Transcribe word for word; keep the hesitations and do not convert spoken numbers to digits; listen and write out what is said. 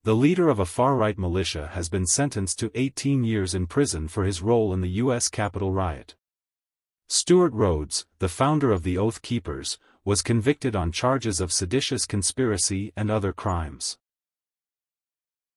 The leader of a far-right militia has been sentenced to eighteen years in prison for his role in the U S Capitol riot. Stewart Rhodes, the founder of the Oath Keepers, was convicted on charges of seditious conspiracy and other crimes.